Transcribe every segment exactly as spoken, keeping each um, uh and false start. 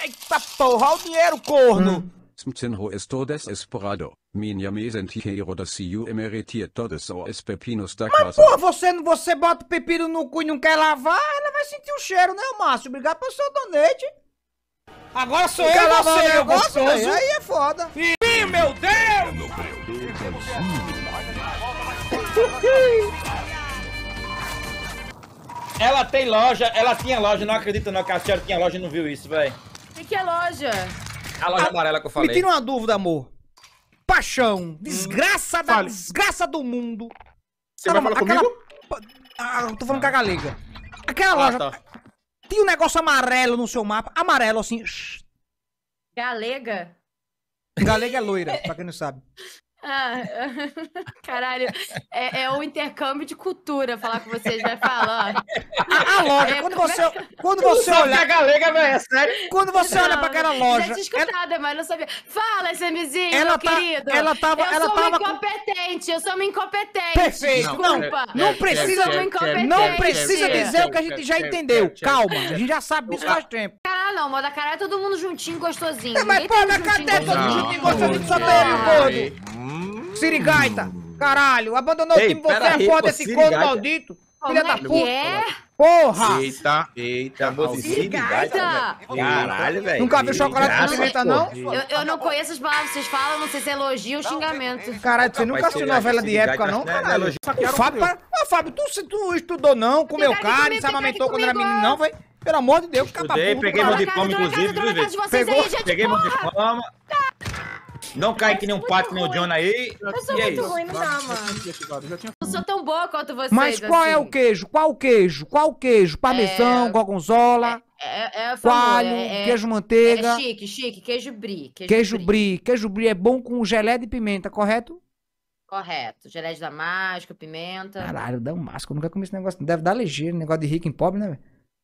Eita porra, olha o dinheiro, corno! Hum. Smtenho estou desesperado. Minha me sentiqueiro da ciu emeritier todos os pepinos da Mas, casa. porra, você, você bota o pepino no cu e não quer lavar, ela vai sentir o cheiro, né, Márcio? Obrigado pelo seu donate. Agora sou eu, eu você, eu gosto, véio. Aí é foda. Ih, meu Deus! Ela tem loja, ela tinha loja, não acredito não que a senhora tinha loja e não viu isso, velho. O que é loja? A loja a, amarela que eu falei. Me tira uma dúvida, amor. Paixão, desgraça hum, da fale. desgraça do mundo. Você Cara, vai falar aquela... comigo? Ah, eu tô falando ah. com a galega. Aquela ah, loja... Tá. Tinha um negócio amarelo no seu mapa. Amarelo, assim. Galega? Galega é loira, pra quem não sabe. Ah, caralho. É, é o intercâmbio de cultura falar com vocês, vai falar. A, a loja, é, quando você, é... quando você olha... a galega, velho, é sério? Quando você não, olha pra aquela loja... Já tinha escutado, ela... mas não sabia. Fala, SMzinho, ela meu tá, querido. Ela tava, eu ela sou tava uma incompetente, com... eu sou uma incompetente. Perfeito. Desculpa. Não, não precisa, não precisa dizer o que a gente já entendeu. Calma, a gente já sabe disso faz tempo. Caralho, não, moda caralho é todo mundo juntinho, gostosinho. É, mas pô, na cadê todo mundo juntinho, gostosinho, só tem eu e o gordo. Sirigaita, caralho, abandonou Ei, o time, você é foda esse corno maldito. Filha é da puta. É? Porra. Eita, eita, Sirigaita. Caralho, velho. Nunca viu chocolate com pimenta, não? Eu, eu não conheço as palavras que vocês falam, não sei se é elogio ou xingamento. Caralho, você nunca assistiu novela de época, não? Caralho. Fábio, ah, Fábio, tu, tu estudou não, comeu carne, se amamentou quando era menino, não, vai? Pelo amor de Deus, capa puta. Peguei meu diploma, inclusive, duas vezes. Peguei meu diploma. Não cai que nem um pato, nem o John aí. Eu sou muito ruim, não dá, mano. Não sou tão boa quanto vocês. Mas qual é o queijo? Qual o queijo? Qual o queijo? Parmesão, gorgonzola, é, é, coalho, é, queijo manteiga. É chique, chique, queijo brie. Queijo, queijo brie. Queijo brie é bom com gelé de pimenta, correto? Correto. Gelé de damasco, pimenta. Caralho, damasco. Eu nunca comi esse negócio. Deve dar ligeiro, negócio de rico em pobre, né, velho?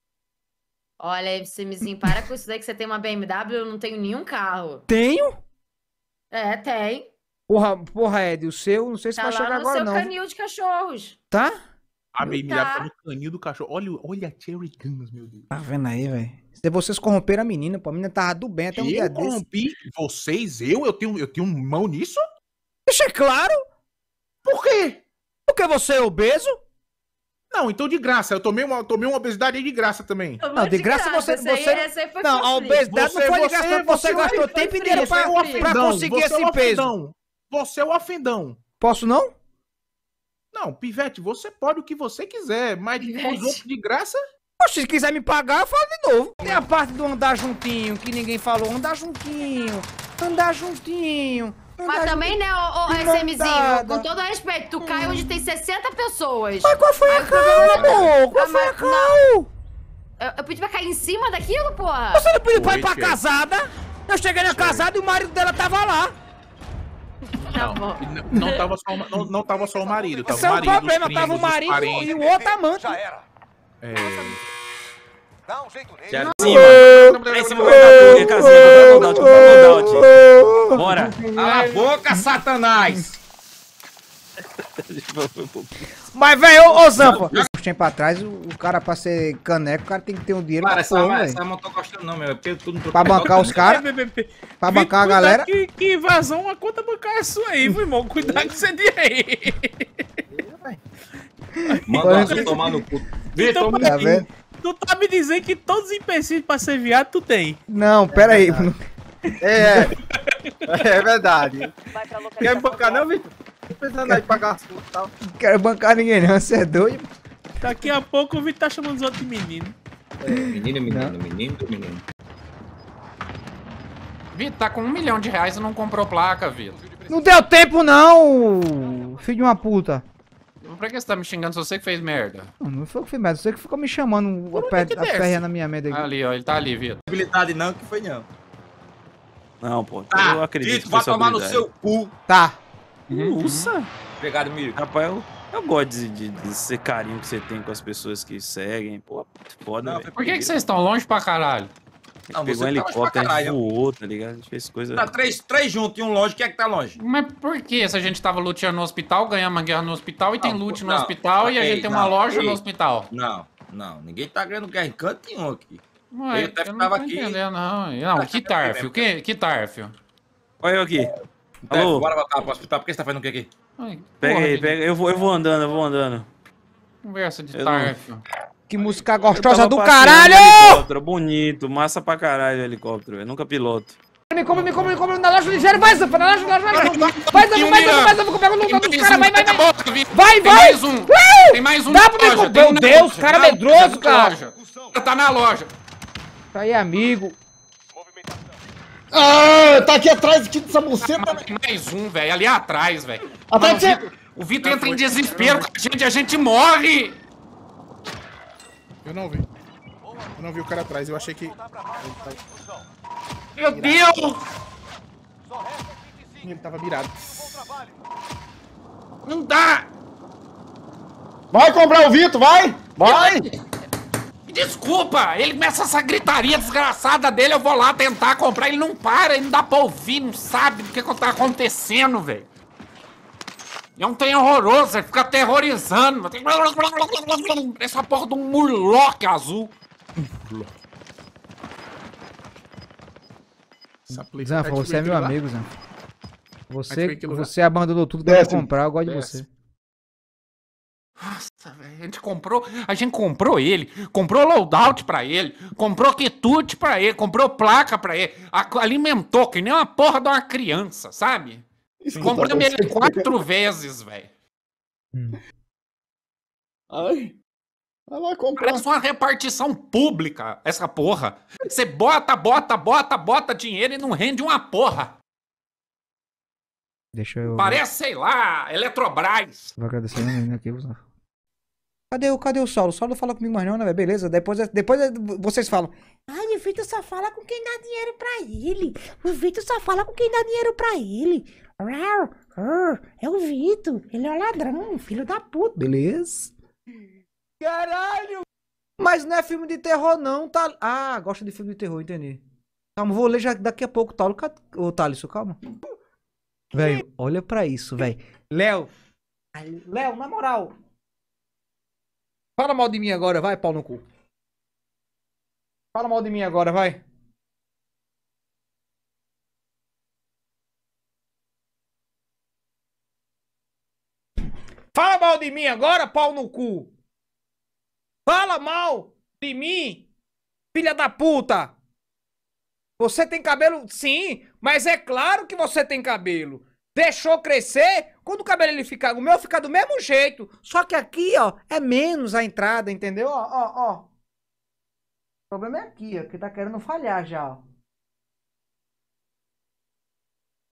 Olha, MCzinho, para com isso daí que você tem uma B M W, eu não tenho nenhum carro. Tenho? É, tem. Porra, porra, Ed, o seu, não sei se tá vai chegar agora, não. Tá lá no seu canil de cachorros. Tá? A B M W tá no canil do cachorro. Olha, olha a Cherry Guns, meu Deus. Tá vendo aí, velho? Se vocês corromperam a menina, pô, a menina tava do bem até um eu dia corrompi desse. Vocês? Eu? Eu tenho, eu tenho mão nisso? Deixa claro. Por quê? Porque você é obeso? Não, então de graça. Eu tomei uma, tomei uma obesidade aí de graça também. Não, de, de graça, graça você... você... Aí, essa aí foi não, a obesidade você, não foi de graça, você, você, você gastou tempo inteiro pra, é pra conseguir esse é peso. Você é o afendão. Posso não? Não, Pivete, você pode o que você quiser, mas os outros de graça... Poxa, se quiser me pagar, eu falo de novo. Tem a parte do andar juntinho, que ninguém falou. Andar juntinho, andar juntinho. Mas também, né, ô, ô SMzinho, com todo respeito, tu cai onde tem sessenta pessoas. Mas qual foi a cal, amor? Qual foi a cal? Eu, eu pedi pra cair em cima daquilo, porra? Você não pediu pra ir pra casada? Eu cheguei na casada e o marido dela tava lá. Tá bom. Não, não, tava, só, não, não tava só o marido, tava Esse o marido, é o problema, primos, tava o marido e o outro amante. Já era. É... Dá um jeito nele. Já cima. Em cima vai dar tudo, casinha. Vou dar o loadout, vou dar o loadout. Bora. Cala a boca, Satanás. Mas, velho, ô, ô Zampa. Um tempo atrás, o, o cara pra ser caneco, o cara tem que ter um dinheiro. Cara, essa arma não tô gostando não, meu. Porque tudo não pra bancar os caras. Pra bancar a galera. Que, que vazou uma conta bancária sua aí, meu irmão. Cuidado com esse dia aí. Manda você tomar no cu. Então, tá vendo? Tu tá me dizendo que todos os empecilhos pra ser viado tu tem. Não, pera aí. É, é verdade. Quer me bancar não, Vitor? Tô pensando aí pagar as contas e tal. Não quero bancar ninguém não, você é doido. Daqui a pouco o Vitor tá chamando os outros de menino. É, menino, menino, não. menino, menino. Vitor, tá com um milhão de reais e não comprou placa, Vitor. Não deu tempo não, filho de uma puta. Por que você tá me xingando se você que fez merda? Não, não foi o que fez merda, você que ficou me chamando a, per a perna na minha merda aqui. Ali, ó, ele tá ali, Vitor. Habilidade não, que foi não. Não, pô, tá, eu acredito Vitor, vai tomar no seu cu. Tá. Nossa. Obrigado, amigo. Rapaz, eu, eu gosto de, de, de ser carinho que você tem com as pessoas que seguem. Pô, foda, velho. Por que que vocês estão longe pra caralho? Não, pegou um helicóptero, a gente voou, tá ligado? A gente fez coisa... Tá três, três juntos e um longe, quem é que tá longe? Mas por que? Se a gente tava luteando no hospital, ganhamos uma guerra no hospital e não, tem loot no não, hospital não, e a gente ei, tem uma não, loja ei, no hospital. Não, não, ninguém tá ganhando guerra em canto nenhum aqui. Ué, Ele até eu não ficava tô aqui. entendendo, não. Não, que Tarfio? Que, que Tarfio? Olha eu aqui. Alô? Alô? Bora voltar pro hospital. Por que você tá fazendo o que aqui? Ai, Pega porra aí, de pega. Eu vou, eu vou andando, eu vou andando. Conversa de Eu não- Tarfio. Que música Eu gostosa tava do passeando caralho! de helicóptero, bonito, massa pra caralho o helicóptero. Eu nunca piloto. Me come, me come, me come na loja ligeiro, vai, Zanfa, na loja, na loja, vai, Zanfa, vai, Zanfa, vai, Zanfa, vai, Zanfa, eu pego no lugar dos caras, vai, vai, vai, vai, Tem vai, mais um. Uh! Tem mais um Dá na pra me loja, comprar, tem meu um na Deus, loja, cara na medroso, loja, cara. loja. Tá na loja. Isso aí, amigo. Ah, tá aqui atrás aqui dessa buceta. Tem mais um, velho, ali atrás, velho. Atrás Mano, de o Vitor- O Vitor entra em desespero com a gente, a gente morre. Eu não vi. Eu não vi o cara atrás, eu achei que... Meu Deus. Ele tava virado. Não dá. Vai comprar o Vitor, vai! Vai! Desculpa, ele começa essa gritaria desgraçada dele, eu vou lá tentar comprar, ele não para, ele não dá pra ouvir, não sabe do que que tá acontecendo, velho. É um trem horroroso, ele fica aterrorizando. Parece a porra de um murloc azul. Zanfa, você é meu amigo, Zanfa. Você, que lugar? você abandonou tudo pra Desce. comprar, eu gosto de Desce. você. Nossa, velho, a gente comprou, a gente comprou ele, comprou loadout pra ele, comprou quitute pra ele, comprou placa pra ele, a- alimentou que nem uma porra de uma criança, sabe? Compramos ele quatro vezes, velho. Ai. Vai lá comprar. Parece uma repartição pública, essa porra. Você bota, bota, bota, bota dinheiro e não rende uma porra. Deixa eu... Parece, sei lá, Eletrobras. Vou agradecer a menina aqui, Zanfa. Cadê o, cadê o Saulo? O Saulo não fala comigo mais não, né, velho? Beleza, depois, depois vocês falam. Ai, o Vitor só fala com quem dá dinheiro pra ele. O Vitor só fala com quem dá dinheiro pra ele. Rar, rar, é o Vitor. Ele é o ladrão, filho da puta. Beleza? Caralho! Mas não é filme de terror, não, tá? Ah, gosta de filme de terror, entendi. Calma, vou ler já daqui a pouco, Talo. Ô, Thaleson, calma. Velho, olha pra isso, velho. Léo. Léo, na moral. Fala mal de mim agora, vai, pau no cu. Fala mal de mim agora, vai. Fala mal de mim agora, pau no cu. Fala mal de mim, filha da puta. Você tem cabelo, sim, mas é claro que você tem cabelo. Deixou crescer, quando o cabelo ele fica, o meu fica do mesmo jeito. Só que aqui, ó, é menos a entrada, entendeu? Ó, ó, ó. O problema é aqui, ó, que tá querendo falhar já, ó.